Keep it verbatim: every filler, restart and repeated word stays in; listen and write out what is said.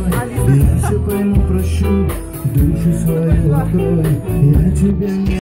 Я все пойму, прощу, душу свою открой. Я тебя не